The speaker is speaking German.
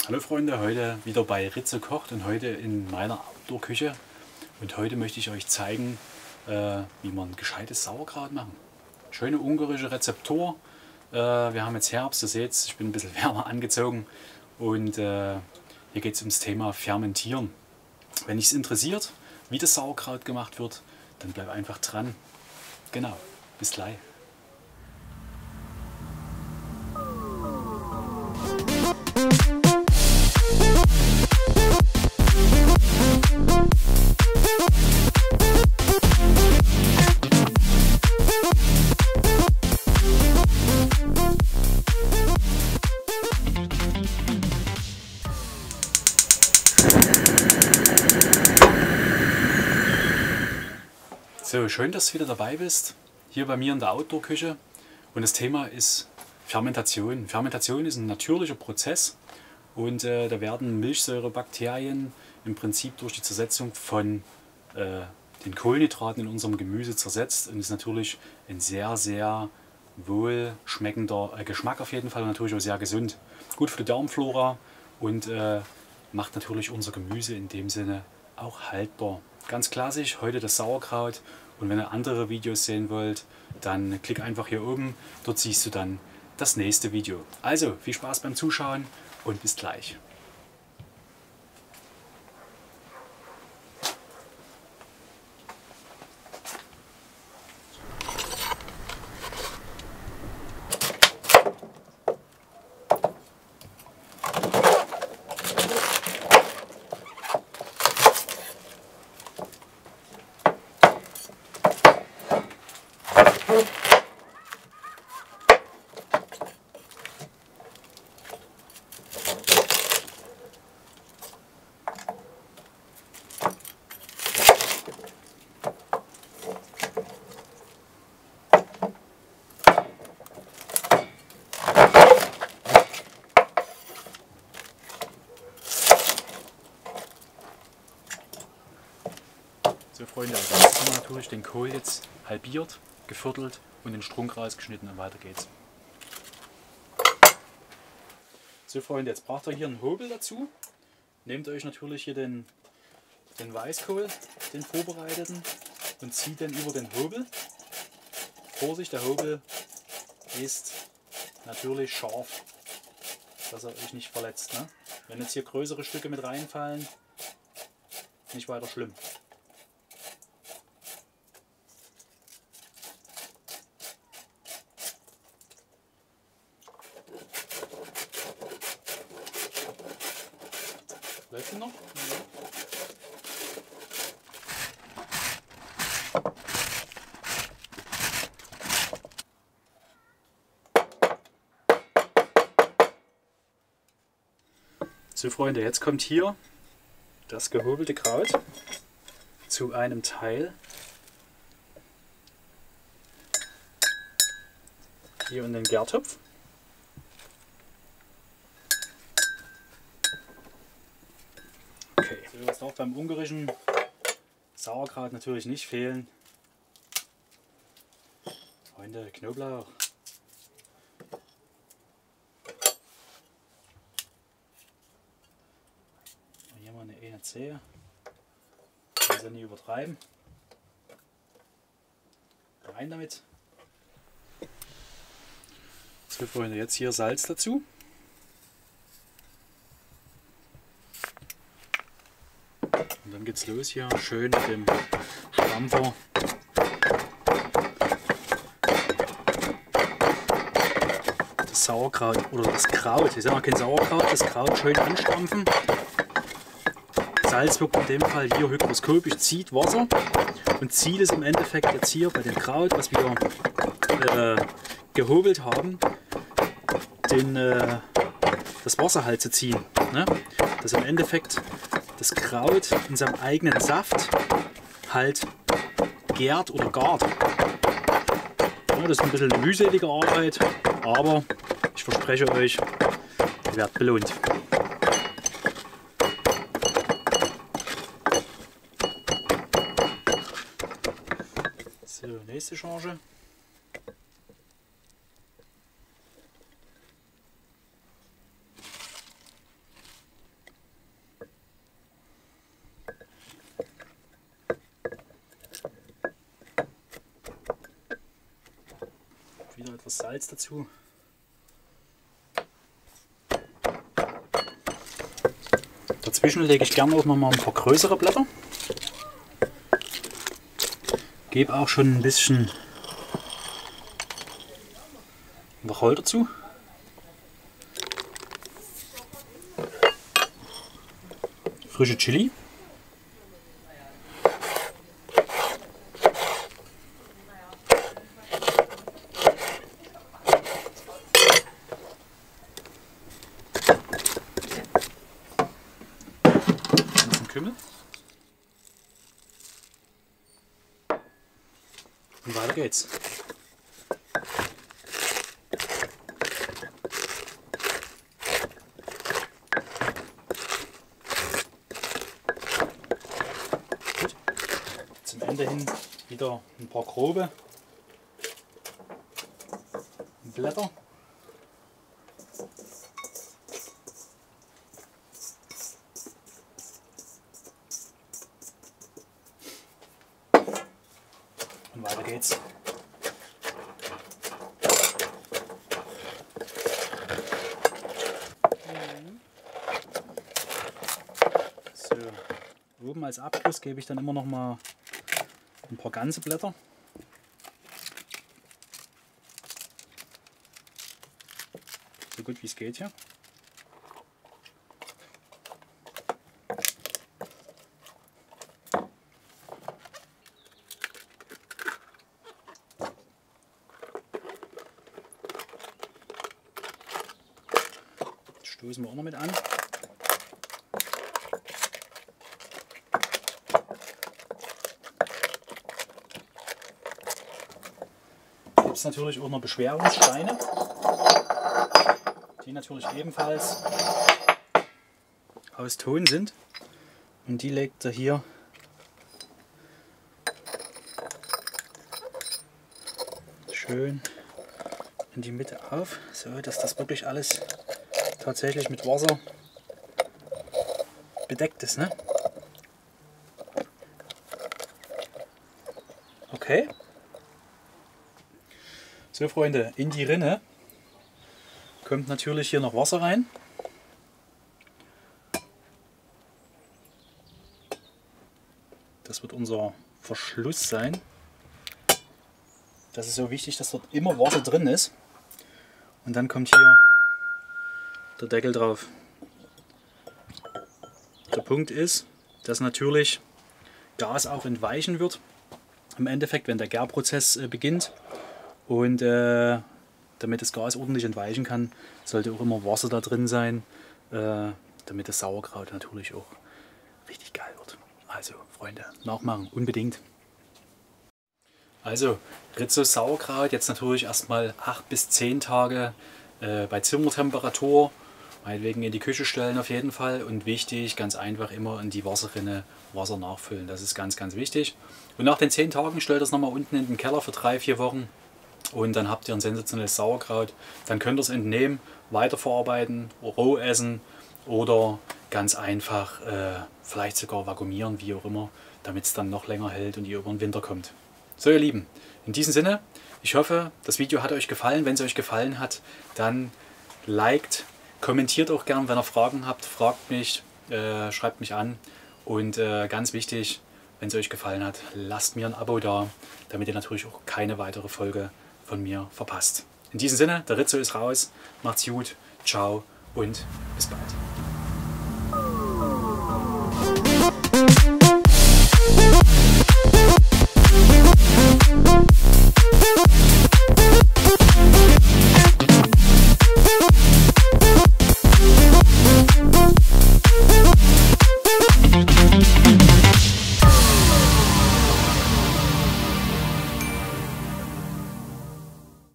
Hallo Freunde, heute wieder bei Ritze kocht und heute in meiner Outdoor-Küche. Und heute möchte ich euch zeigen, wie man gescheites Sauerkraut machen. Schöne ungarische Rezeptur. Wir haben jetzt Herbst, ihr seht, ich bin ein bisschen wärmer angezogen und hier geht es ums Thema Fermentieren. Wenn dich es interessiert, wie das Sauerkraut gemacht wird, dann bleib einfach dran. Genau, bis gleich. So, schön, dass du wieder dabei bist, hier bei mir in der Outdoor-Küche. Und das Thema ist Fermentation. Fermentation ist ein natürlicher Prozess und da werden Milchsäurebakterien im Prinzip durch die Zersetzung von den Kohlenhydraten in unserem Gemüse zersetzt und ist natürlich ein sehr, sehr wohlschmeckender Geschmack auf jeden Fall und natürlich auch sehr gesund. Gut für die Darmflora und macht natürlich unser Gemüse in dem Sinne auch haltbar. Ganz klassisch, heute das Sauerkraut, und wenn ihr andere Videos sehen wollt, dann klick einfach hier oben, dort siehst du dann das nächste Video. Also viel Spaß beim Zuschauen und bis gleich. So Freunde, als erstes haben wir natürlich den Kohl jetzt halbiert, geviertelt und den Strunk rausgeschnitten und weiter geht's. So Freunde, jetzt braucht ihr hier einen Hobel dazu. Nehmt euch natürlich hier den Weißkohl, den vorbereiteten, und zieht den über den Hobel. Vorsicht, der Hobel ist natürlich scharf, dass er euch nicht verletzt. Ne? Wenn jetzt hier größere Stücke mit reinfallen, nicht weiter schlimm. Läuft noch? Ja. So Freunde, jetzt kommt hier das gehobelte Kraut zu einem Teil. Hier in den Gärtopf. So, was darf beim ungarischen Sauerkraut natürlich nicht fehlen? Freunde, Knoblauch. Hier mal eine Zehe. Also nie übertreiben. Rein damit. So Freunde, jetzt hier Salz dazu. Und dann geht's los hier, schön mit dem Stampfer. Das Sauerkraut oder das Kraut, ich sage mal kein Sauerkraut, das Kraut schön anstampfen. Salz wirkt in dem Fall hier hygroskopisch, zieht Wasser und Ziel ist im Endeffekt jetzt hier bei dem Kraut, was wir gehobelt haben, das Wasser halt zu ziehen. Ne? Dass im Endeffekt das Kraut in seinem eigenen Saft halt gärt oder gart. Ja, das ist ein bisschen eine mühselige Arbeit, aber ich verspreche euch, ihr werdet belohnt. So, nächste Charge. Etwas Salz dazu. Dazwischen lege ich gerne auch noch mal ein paar größere Blätter. Gebe auch schon ein bisschen Wacholder dazu. Frische Chili. Kümmel. Und weiter geht's. Gut. Zum Ende hin wieder ein paar grobe Blätter. Und weiter geht's. So, oben als Abschluss gebe ich dann immer noch mal ein paar ganze Blätter. So gut wie es geht hier. Stoßen wir auch noch mit an. Gibt es natürlich auch noch Beschwerungssteine, die natürlich ebenfalls aus Ton sind. Und die legt er hier schön in die Mitte auf, so dass das wirklich alles tatsächlich mit Wasser bedeckt ist, ne? Okay. So Freunde, in die Rinne kommt natürlich hier noch Wasser rein. Das wird unser Verschluss sein. Das ist so wichtig, dass dort immer Wasser drin ist. Und dann kommt hier der Deckel drauf. Der Punkt ist, dass natürlich Gas auch entweichen wird. Im Endeffekt, wenn der Gärprozess beginnt. Und damit das Gas ordentlich entweichen kann, sollte auch immer Wasser da drin sein, damit das Sauerkraut natürlich auch richtig geil wird. Also Freunde, nachmachen, unbedingt. Also Rizzo's Sauerkraut jetzt natürlich erstmal 8 bis 10 Tage bei Zimmertemperatur, meinetwegen in die Küche stellen auf jeden Fall. Und wichtig, ganz einfach immer in die Wasserrinne Wasser nachfüllen. Das ist ganz, ganz wichtig. Und nach den 10 Tagen stellt das nochmal unten in den Keller für 3-4 Wochen. Und dann habt ihr ein sensationelles Sauerkraut. Dann könnt ihr es entnehmen, weiterverarbeiten, roh essen oder ganz einfach vielleicht sogar vakuumieren, wie auch immer, damit es dann noch länger hält und ihr über den Winter kommt. So ihr Lieben, in diesem Sinne, ich hoffe, das Video hat euch gefallen. Wenn es euch gefallen hat, dann liked, kommentiert auch gern, wenn ihr Fragen habt, fragt mich, schreibt mich an. Und ganz wichtig, wenn es euch gefallen hat, lasst mir ein Abo da, damit ihr natürlich auch keine weitere Folge von mir verpasst. In diesem Sinne, der Rizzo ist raus, macht's gut, ciao und bis bald.